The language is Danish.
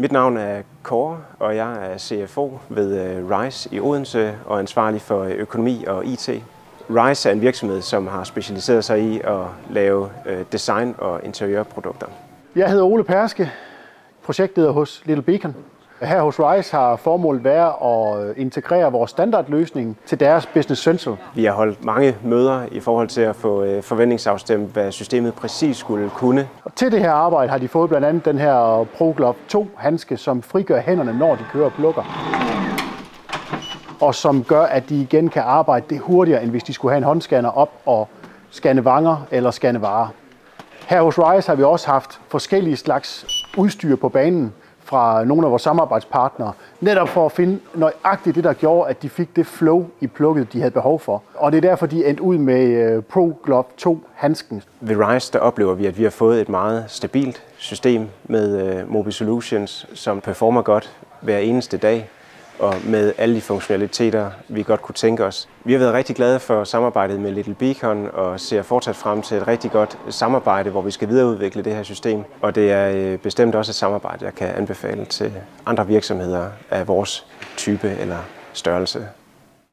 Mit navn er Kåre, og jeg er CFO ved RISE i Odense og ansvarlig for økonomi og IT. RISE er en virksomhed, som har specialiseret sig i at lave design- og interiørprodukter. Jeg hedder Ole Perske, projektleder hos Little Beacon. Her hos RISE har formålet været at integrere vores standardløsning til deres Business Central. Vi har holdt mange møder i forhold til at få forventningsafstemt, hvad systemet præcis skulle kunne. Og til det her arbejde har de fået blandt andet den her ProGlove 2 handske, som frigør hænderne, når de kører og plukker. Og som gør, at de igen kan arbejde det hurtigere, end hvis de skulle have en håndscanner op og scanne vanger eller scanne varer. Her hos RISE har vi også haft forskellige slags udstyr på banen fra nogle af vores samarbejdspartnere, netop for at finde nøjagtigt det, der gjorde, at de fik det flow i plukket, de havde behov for. Og det er derfor, de endte ud med ProGlove 2 handsken. Ved RISE der oplever vi, at vi har fået et meget stabilt system med Mobi Solutions, som performer godt hver eneste dag, og med alle de funktionaliteter, vi godt kunne tænke os. Vi har været rigtig glade for samarbejdet med Little Beacon og ser fortsat frem til et rigtig godt samarbejde, hvor vi skal videreudvikle det her system. Og det er bestemt også et samarbejde, jeg kan anbefale til andre virksomheder af vores type eller størrelse.